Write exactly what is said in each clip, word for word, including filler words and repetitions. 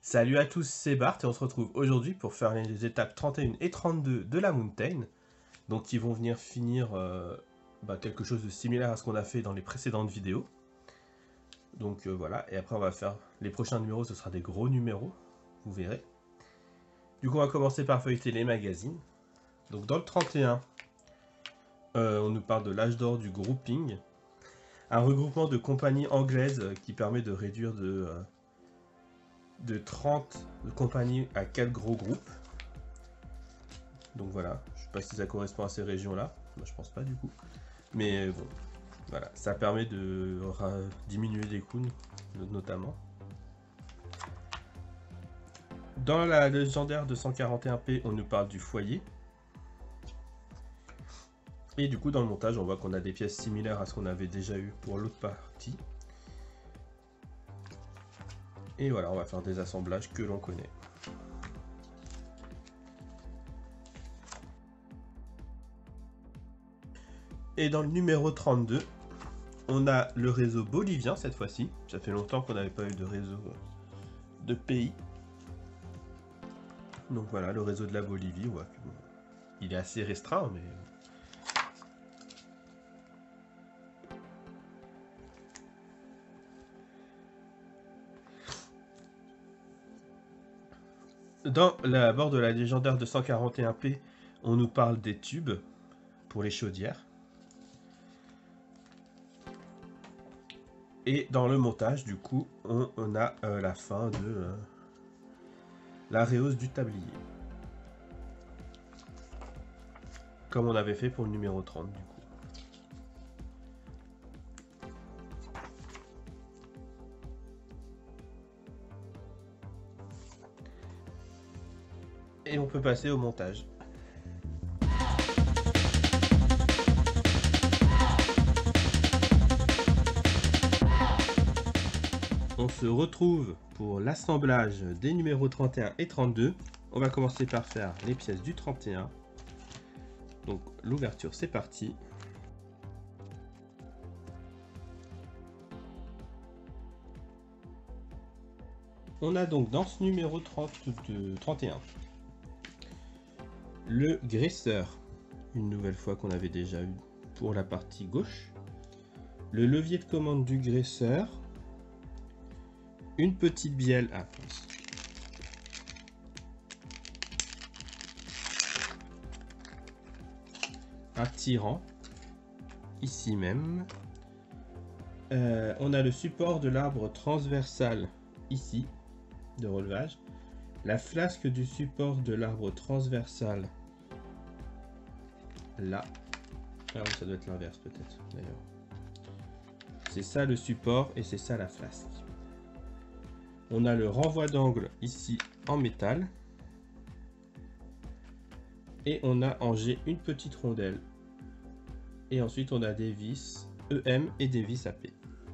Salut à tous, c'est Bart et on se retrouve aujourd'hui pour faire les étapes trente et une et trente-deux de la Mountain. Donc qui vont venir finir euh, bah, quelque chose de similaire à ce qu'on a fait dans les précédentes vidéos. Donc euh, voilà, et après on va faire les prochains numéros, ce sera des gros numéros, vous verrez. Du coup on va commencer par feuilleter les magazines. Donc dans le trente et un, euh, on nous parle de l'âge d'or du grouping. Un regroupement de compagnies anglaises qui permet de réduire de... Euh, de trente compagnies à quatre gros groupes. Donc voilà, je sais pas si ça correspond à ces régions-là. Moi, je pense pas du coup. Mais bon, voilà, ça permet de diminuer les coûts, notamment. Dans la légendaire de cent quarante et un P, on nous parle du foyer. Et du coup, dans le montage, on voit qu'on a des pièces similaires à ce qu'on avait déjà eu pour l'autre partie. Et voilà, on va faire des assemblages que l'on connaît. Et dans le numéro trente-deux, on a le réseau bolivien cette fois-ci. Ça fait longtemps qu'on n'avait pas eu de réseau de pays. Donc voilà, le réseau de la Bolivie. Ouais, il est assez restreint, mais... Dans la bord de la légendaire de cent quarante et un P, on nous parle des tubes pour les chaudières. Et dans le montage, du coup, on, on a euh, la fin de euh, la réhausse du tablier. Comme on avait fait pour le numéro trente, du coup. Et on peut passer au montage. On se retrouve pour l'assemblage des numéros trente et un et trente-deux. On va commencer par faire les pièces du trente et un. Donc l'ouverture, c'est parti. On a donc dans ce numéro trente-deux, trente et un le graisseur, une nouvelle fois qu'on avait déjà eu pour la partie gauche, le levier de commande du graisseur, une petite bielle à pince, un tirant, ici même, euh, on a le support de l'arbre transversal ici, de relevage, la flasque du support de l'arbre transversal là. Alors ça doit être l'inverse peut-être d'ailleurs. C'est ça le support et c'est ça la flasque. On a le renvoi d'angle ici en métal. Et on a en G une petite rondelle. Et ensuite on a des vis E M et des vis A P.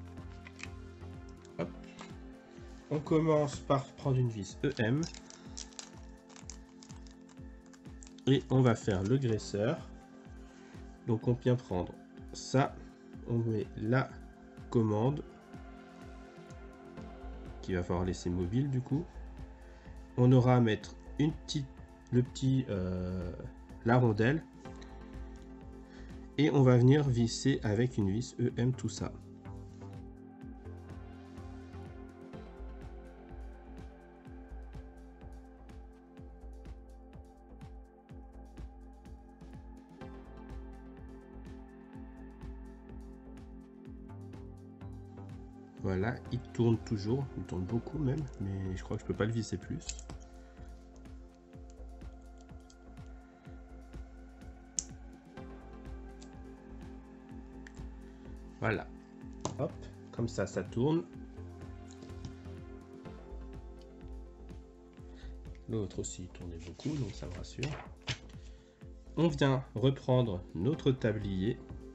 Hop. On commence par prendre une vis E M. Et on va faire le graisseur. Donc on vient prendre ça. On met la commande. Qu'il va falloir laisser mobile du coup. On aura à mettre une petite, le petit, euh, la rondelle. Et on va venir visser avec une vis E M tout ça. Voilà, il tourne toujours, il tourne beaucoup même, mais je crois que je peux pas le visser plus. Voilà, hop, comme ça, ça tourne. L'autre aussi tournait beaucoup, donc ça me rassure. On vient reprendre notre tablier.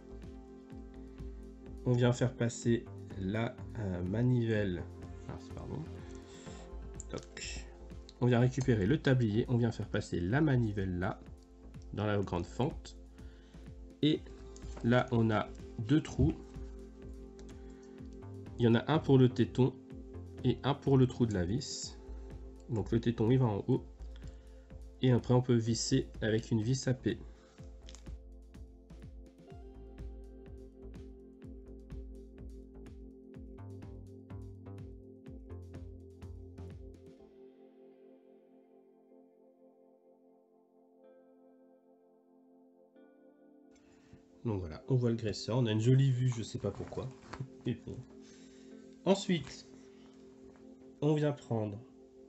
On vient faire passer la euh, manivelle. Ah, pardon. Donc, on vient récupérer le tablier. On vient faire passer la manivelle là, dans la grande fente. Et là, on a deux trous. Il y en a un pour le téton et un pour le trou de la vis. Donc le téton il va en haut. Et après on peut visser avec une vis à P. Donc voilà, on voit le graisseur, on a une jolie vue, je sais pas pourquoi. Et bon. Ensuite, on vient prendre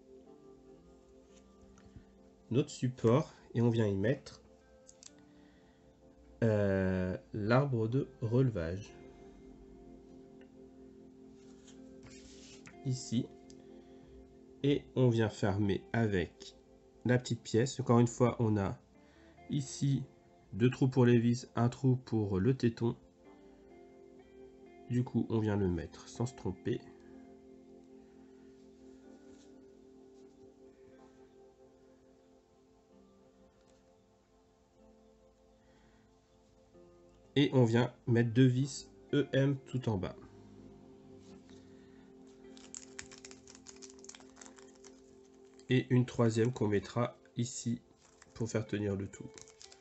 notre support et on vient y mettre euh, l'arbre de relevage. Ici. Et on vient fermer avec la petite pièce. Encore une fois, on a ici deux trous pour les vis, un trou pour le téton. Du coup, on vient le mettre sans se tromper. Et on vient mettre deux vis E M tout en bas. Et une troisième qu'on mettra ici pour faire tenir le tout.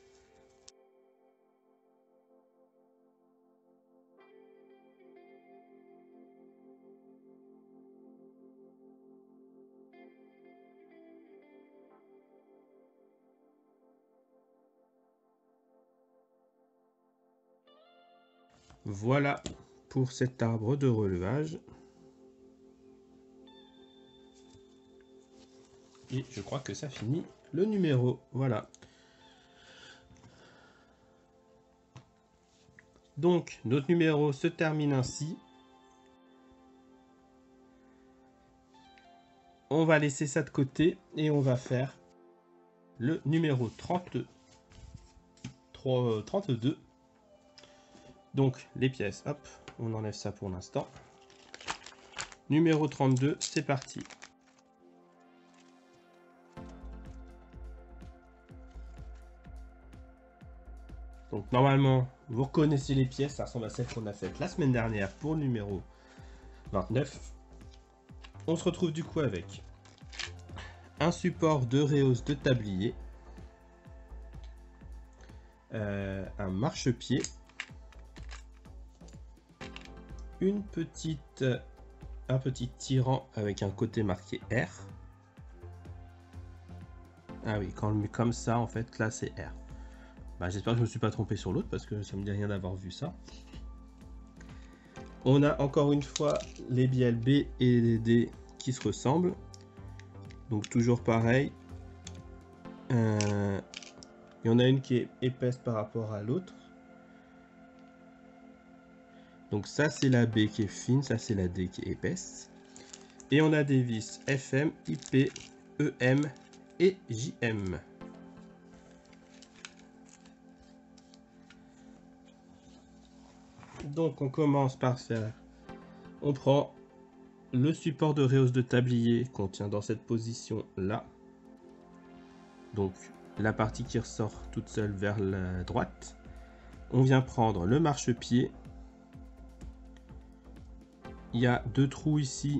Voilà pour cet arbre de relevage. Et je crois que ça finit le numéro. Voilà. Donc, notre numéro se termine ainsi. On va laisser ça de côté et on va faire le numéro trente-deux. Donc, les pièces, hop, on enlève ça pour l'instant. Numéro trente-deux, c'est parti. Donc normalement, vous reconnaissez les pièces, ça ressemble à celles qu'on a faites la semaine dernière pour le numéro vingt-neuf. On se retrouve du coup avec un support de rehausse de tablier, euh, un marchepied, une petite, un petit tirant avec un côté marqué R. Ah oui, quand on le met comme ça, en fait, là c'est R. Bah, j'espère que je ne me suis pas trompé sur l'autre parce que ça me dit rien d'avoir vu ça. On a encore une fois les bielles B et les D qui se ressemblent. Donc toujours pareil. Euh, il y en a une qui est épaisse par rapport à l'autre. Donc ça c'est la B qui est fine, ça c'est la D qui est épaisse. Et on a des vis F M, I P, E M et J M. Donc on commence par faire, on prend le support de rehausse de tablier qu'on tient dans cette position là. Donc la partie qui ressort toute seule vers la droite. On vient prendre le marchepied. Il y a deux trous ici.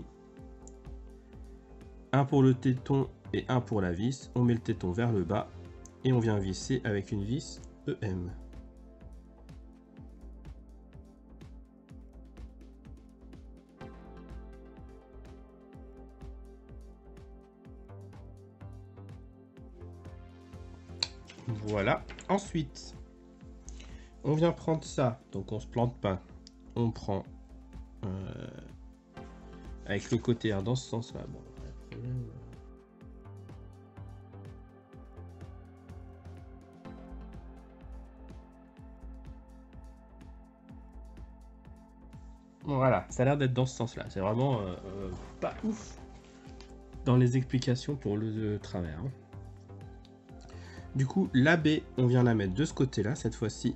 Un pour le téton et un pour la vis. On met le téton vers le bas et on vient visser avec une vis E M. Voilà. Ensuite, on vient prendre ça. Donc on se plante pas. On prend euh, avec le côté R dans ce sens-là. Bon, voilà, ça a l'air d'être dans ce sens-là. C'est vraiment euh, euh, pas ouf dans les explications pour le de travers. Hein. Du coup, la B, on vient la mettre de ce côté-là, cette fois-ci.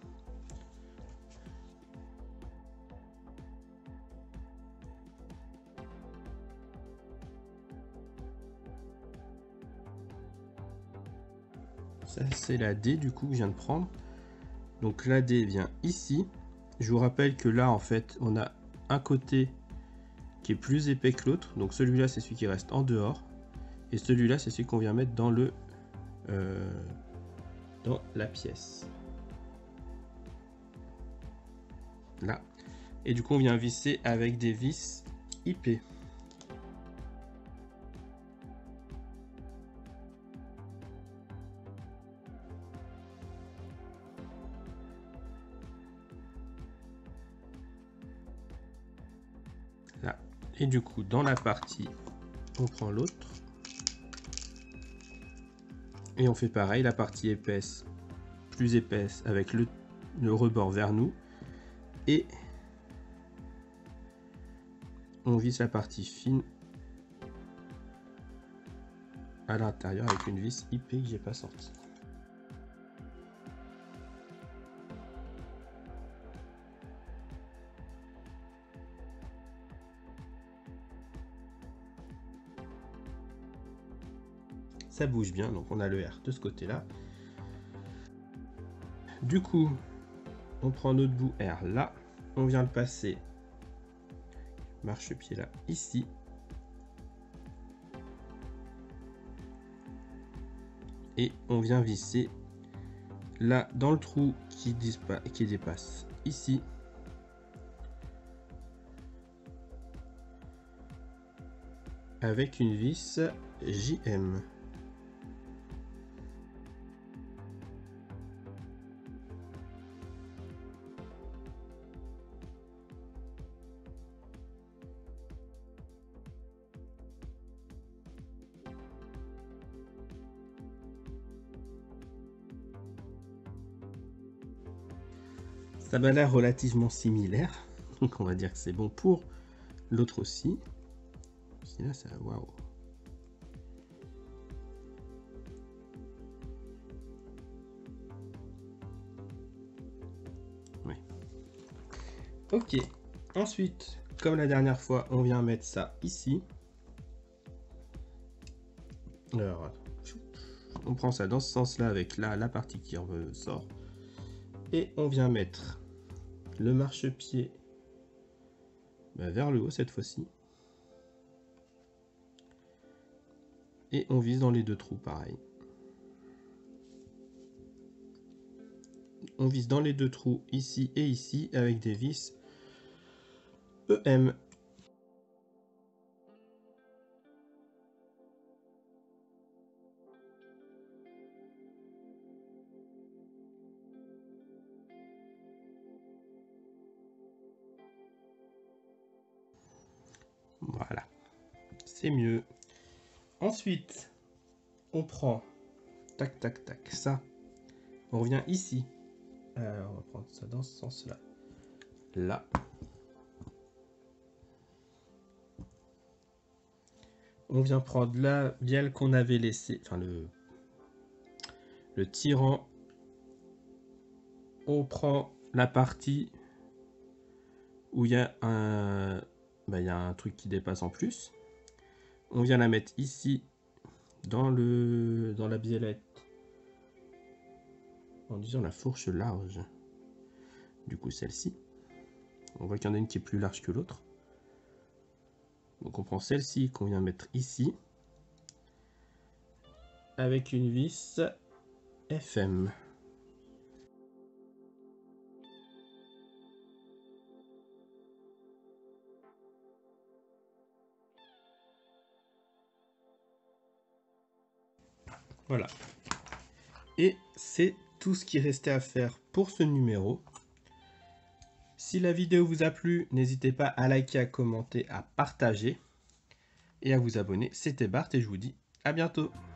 Ça, c'est la D, du coup, que je viens de prendre. Donc, la D vient ici. Je vous rappelle que là, en fait, on a un côté qui est plus épais que l'autre. Donc, celui-là, c'est celui qui reste en dehors. Et celui-là, c'est celui qu'on vient mettre dans le euh, dans la pièce. Là. Et du coup, on vient visser avec des vis I P. Là. Et du coup, dans la partie, on prend l'autre. Et on fait pareil, la partie épaisse, plus épaisse, avec le, le rebord vers nous. Et on visse la partie fine à l'intérieur avec une vis I P que j'ai pas sortie. Ça bouge bien, donc on a le R de ce côté-là. Du coup, on prend notre bout R là, on vient le passer marchepied là, ici. Et on vient visser là dans le trou qui, qui dépasse ici. Avec une vis J M. Ça m'a l'air relativement similaire, donc on va dire que c'est bon pour l'autre aussi. Puis là, ça, waouh. Oui. Ok. Ensuite, comme la dernière fois, on vient mettre ça ici. Alors, on prend ça dans ce sens-là avec là la partie qui ressort. Et on vient mettre le marchepied bah, vers le haut cette fois-ci. Et on vise dans les deux trous, pareil. On vise dans les deux trous, ici et ici, avec des vis E M. Voilà, c'est mieux. Ensuite, on prend, tac, tac, tac, ça. On revient ici. Alors, on va prendre ça dans ce sens-là. Là. On vient prendre la bielle qu'on avait laissée, enfin le, le tirant. On prend la partie où il y a un, bah, il y a un truc qui dépasse en plus. On vient la mettre ici dans le dans la biellette en disant la fourche large. Du coup, celle-ci. On voit qu'il y en a une qui est plus large que l'autre. Donc on prend celle-ci qu'on vient mettre ici avec une vis F M. Voilà. Et c'est tout ce qui restait à faire pour ce numéro. Si la vidéo vous a plu, n'hésitez pas à liker, à commenter, à partager et à vous abonner. C'était Bart et je vous dis à bientôt.